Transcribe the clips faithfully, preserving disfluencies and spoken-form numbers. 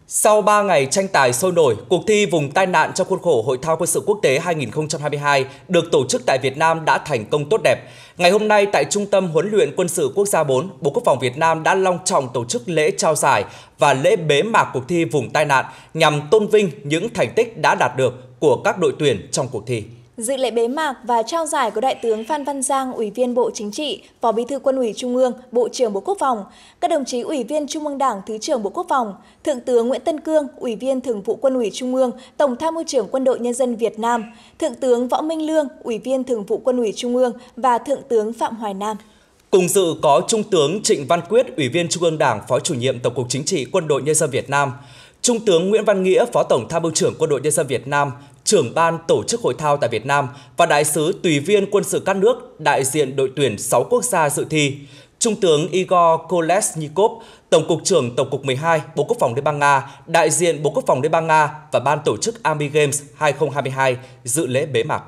Sau ba ngày tranh tài sôi nổi, cuộc thi vùng tai nạn trong khuôn khổ Hội thao quân sự quốc tế hai nghìn không trăm hai mươi hai được tổ chức tại Việt Nam đã thành công tốt đẹp. Ngày hôm nay tại Trung tâm Huấn luyện Quân sự Quốc gia bốn, Bộ Quốc phòng Việt Nam đã long trọng tổ chức lễ trao giải và lễ bế mạc cuộc thi vùng tai nạn nhằm tôn vinh những thành tích đã đạt được của các đội tuyển trong cuộc thi. Dự lễ bế mạc và trao giải có Đại tướng Phan Văn Giang, Ủy viên Bộ Chính trị, Phó Bí thư Quân ủy Trung ương, Bộ trưởng Bộ Quốc phòng, các đồng chí Ủy viên Trung ương Đảng, Thứ trưởng Bộ Quốc phòng, Thượng tướng Nguyễn Tân Cương, Ủy viên Thường vụ Quân ủy Trung ương, Tổng tham mưu trưởng Quân đội Nhân dân Việt Nam, Thượng tướng Võ Minh Lương, Ủy viên Thường vụ Quân ủy Trung ương và Thượng tướng Phạm Hoài Nam. Cùng dự có Trung tướng Trịnh Văn Quyết, Ủy viên Trung ương Đảng, Phó Chủ nhiệm Tổng cục Chính trị Quân đội Nhân dân Việt Nam, Trung tướng Nguyễn Văn Nghĩa, Phó Tổng tham mưu trưởng Quân đội Nhân dân Việt Nam, trưởng ban tổ chức hội thao tại Việt Nam và đại sứ tùy viên quân sự các nước đại diện đội tuyển sáu quốc gia dự thi, Trung tướng Igor Kolesnikov, Tổng cục trưởng Tổng cục mười hai, Bộ Quốc phòng Liên bang Nga, đại diện Bộ Quốc phòng Liên bang Nga và ban tổ chức Army Games hai không hai hai dự lễ bế mạc.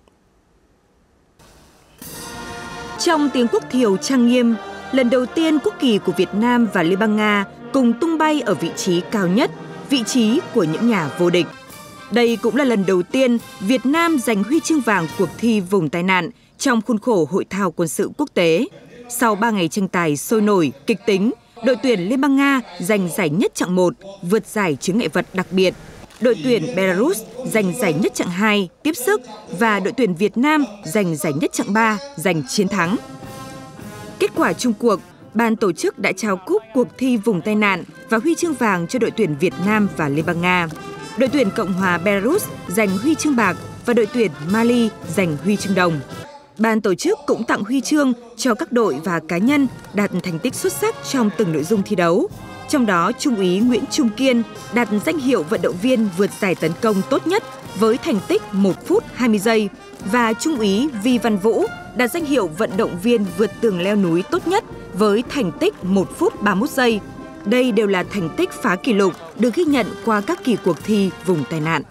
Trong tiếng quốc thiều trang nghiêm, lần đầu tiên quốc kỳ của Việt Nam và Liên bang Nga cùng tung bay ở vị trí cao nhất, vị trí của những nhà vô địch. Đây cũng là lần đầu tiên Việt Nam giành huy chương vàng cuộc thi vùng tai nạn trong khuôn khổ Hội thao quân sự quốc tế. Sau ba ngày tranh tài sôi nổi, kịch tính, đội tuyển Liên bang Nga giành giải nhất chặng một, vượt giải chướng ngại vật đặc biệt. Đội tuyển Belarus giành giải nhất chặng hai, tiếp sức và đội tuyển Việt Nam giành giải nhất chặng ba, giành chiến thắng. Kết quả chung cuộc, ban tổ chức đã trao cúp cuộc thi vùng tai nạn và huy chương vàng cho đội tuyển Việt Nam và Liên bang Nga. Đội tuyển Cộng hòa Belarus giành huy chương bạc và đội tuyển Mali giành huy chương đồng. Ban tổ chức cũng tặng huy chương cho các đội và cá nhân đạt thành tích xuất sắc trong từng nội dung thi đấu. Trong đó, Trung úy Nguyễn Trung Kiên đạt danh hiệu vận động viên vượt giải tấn công tốt nhất với thành tích một phút hai mươi giây và Trung úy Vi Văn Vũ đạt danh hiệu vận động viên vượt tường leo núi tốt nhất với thành tích một phút ba mươi mốt giây. Đây đều là thành tích phá kỷ lục được ghi nhận qua các kỳ cuộc thi vùng tai nạn.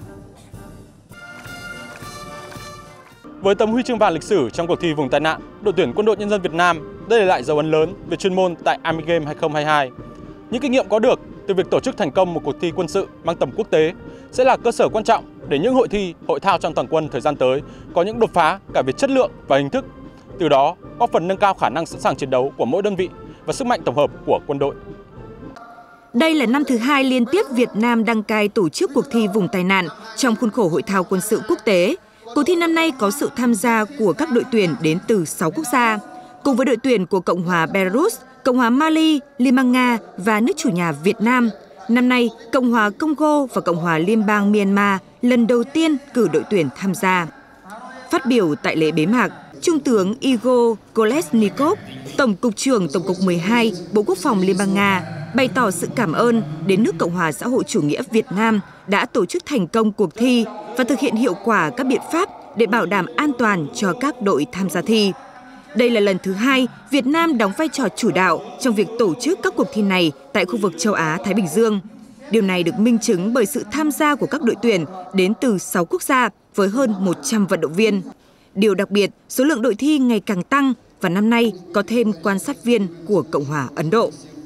Với tấm huy chương vàng lịch sử trong cuộc thi vùng tai nạn, đội tuyển Quân đội Nhân dân Việt Nam đã để lại dấu ấn lớn về chuyên môn tại Army Games hai không hai hai. Những kinh nghiệm có được từ việc tổ chức thành công một cuộc thi quân sự mang tầm quốc tế sẽ là cơ sở quan trọng để những hội thi, hội thao trong toàn quân thời gian tới có những đột phá cả về chất lượng và hình thức. Từ đó, góp phần nâng cao khả năng sẵn sàng chiến đấu của mỗi đơn vị và sức mạnh tổng hợp của quân đội. Đây là năm thứ hai liên tiếp Việt Nam đăng cai tổ chức cuộc thi vùng tai nạn trong khuôn khổ Hội thao quân sự quốc tế. Cuộc thi năm nay có sự tham gia của các đội tuyển đến từ sáu quốc gia, cùng với đội tuyển của Cộng hòa Belarus, Cộng hòa Mali, Liên bang Nga và nước chủ nhà Việt Nam. Năm nay, Cộng hòa Congo và Cộng hòa Liên bang Myanmar lần đầu tiên cử đội tuyển tham gia. Phát biểu tại lễ bế mạc, Trung tướng Igor Kolesnikov, Tổng cục trưởng Tổng cục mười hai, Bộ Quốc phòng Liên bang Nga, bày tỏ sự cảm ơn đến nước Cộng hòa xã hội chủ nghĩa Việt Nam đã tổ chức thành công cuộc thi và thực hiện hiệu quả các biện pháp để bảo đảm an toàn cho các đội tham gia thi. Đây là lần thứ hai Việt Nam đóng vai trò chủ đạo trong việc tổ chức các cuộc thi này tại khu vực châu Á-Thái Bình Dương. Điều này được minh chứng bởi sự tham gia của các đội tuyển đến từ sáu quốc gia với hơn một trăm vận động viên. Điều đặc biệt, số lượng đội thi ngày càng tăng và năm nay có thêm quan sát viên của Cộng hòa Ấn Độ.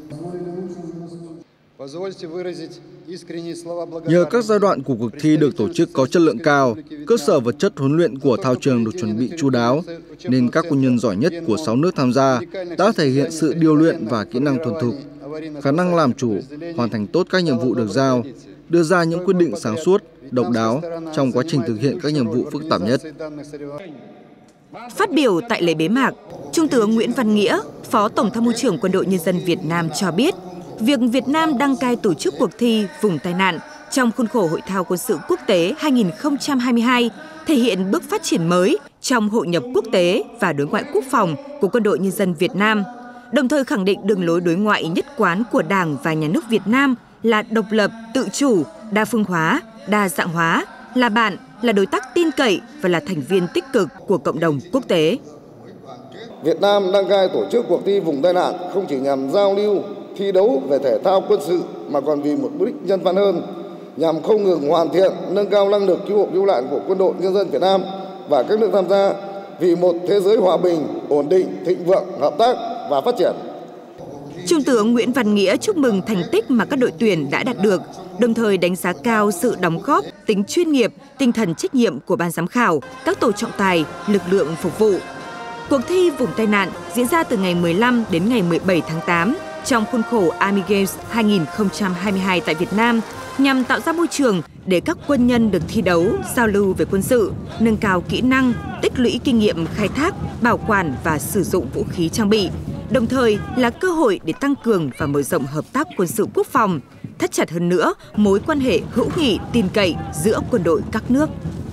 Nhờ các giai đoạn của cuộc thi được tổ chức có chất lượng cao, cơ sở vật chất huấn luyện của thao trường được chuẩn bị chu đáo, nên các quân nhân giỏi nhất của sáu nước tham gia đã thể hiện sự điêu luyện và kỹ năng thuần thục, khả năng làm chủ, hoàn thành tốt các nhiệm vụ được giao, đưa ra những quyết định sáng suốt, độc đáo trong quá trình thực hiện các nhiệm vụ phức tạp nhất. Phát biểu tại lễ bế mạc, Trung tướng Nguyễn Văn Nghĩa, Phó Tổng tham mưu trưởng Quân đội Nhân dân Việt Nam cho biết, việc Việt Nam đăng cai tổ chức cuộc thi vùng tai nạn trong khuôn khổ Hội thao quân sự quốc tế hai nghìn không trăm hai mươi hai thể hiện bước phát triển mới trong hội nhập quốc tế và đối ngoại quốc phòng của Quân đội Nhân dân Việt Nam, đồng thời khẳng định đường lối đối ngoại nhất quán của Đảng và Nhà nước Việt Nam là độc lập, tự chủ, đa phương hóa, đa dạng hóa, là bạn, là đối tác tin cậy và là thành viên tích cực của cộng đồng quốc tế. Việt Nam đăng cai tổ chức cuộc thi vùng tai nạn không chỉ nhằm giao lưu, thi đấu về thể thao quân sự mà còn vì một mục đích nhân văn hơn, nhằm không ngừng hoàn thiện, nâng cao năng lực cứu hộ cứu nạn của Quân đội Nhân dân Việt Nam và các nước tham gia vì một thế giới hòa bình, ổn định, thịnh vượng, hợp tác và phát triển. Trung tướng Nguyễn Văn Nghĩa chúc mừng thành tích mà các đội tuyển đã đạt được, đồng thời đánh giá cao sự đóng góp, tính chuyên nghiệp, tinh thần trách nhiệm của ban giám khảo, các tổ trọng tài, lực lượng phục vụ. Cuộc thi vùng tai nạn diễn ra từ ngày mười lăm đến ngày mười bảy tháng tám trong khuôn khổ Army Games hai nghìn không trăm hai mươi hai tại Việt Nam nhằm tạo ra môi trường để các quân nhân được thi đấu, giao lưu về quân sự, nâng cao kỹ năng, tích lũy kinh nghiệm khai thác, bảo quản và sử dụng vũ khí trang bị, đồng thời là cơ hội để tăng cường và mở rộng hợp tác quân sự quốc phòng, thắt chặt hơn nữa mối quan hệ hữu nghị tin cậy giữa quân đội các nước.